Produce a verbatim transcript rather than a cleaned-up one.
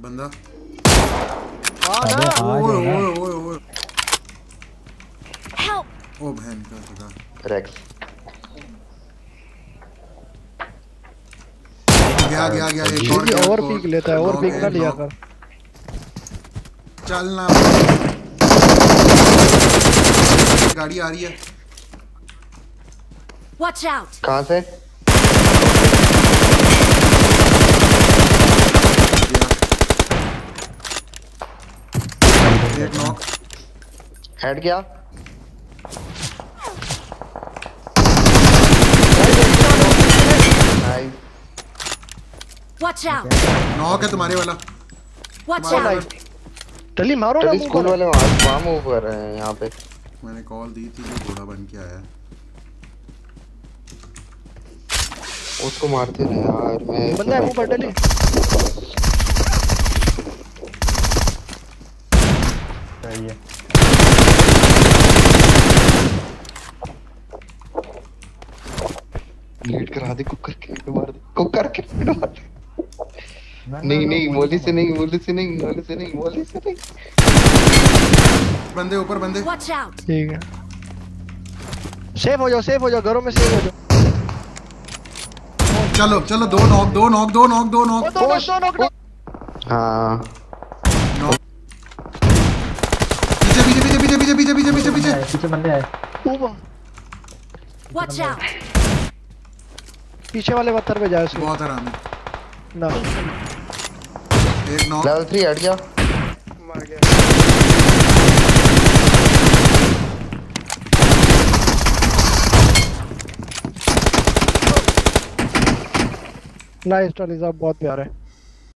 बंदा अबे ओए ओए ओए ओए हेल्प ओ बहन का खुदा रेक्स गया गया गया एक और ये ओवर पीक लेता है, ओवर पीक ना लिया कर। चलना गाड़ी आ रही है। Watch out. कहां से? एक नॉक हेड गया। Nice watch out. नॉक है तुम्हारे वाला। Watch out. चली मारो ना। स्कूल वाले वहां मूव कर रहे हैं यहाँ पे। मैंने कॉल दी थी जो घोड़ा बन के आया। उसको मारते थे यार। मैं बंदा है मुंह पर डली। सही है। लीड करा दे कुकर के मार दे कुकर के मार दे। नहीं नहीं मोली से नहीं मोली से नहीं मोली से नहीं मोली से नहीं। बंदे ऊपर बंदे। Watch out. ठीक है सेफ हो जाओ सेफ हो जाओ घरों में सेफ हो जाओ। चलो चलो दो नॉक दो नॉक दो नॉक दो नॉक दो नॉक दो। हाँ पीछे पीछे पीछे पीछे पीछे पीछे पीछे पीछे पीछे पीछे बंदे आए। Watch out. पीछे वाले पत्थर पे जाओ। बहुत आराम है ना एक नॉक। लेवल थ्री हट गया। मार गया। नाइस टॉली साहब बहुत प्यारे।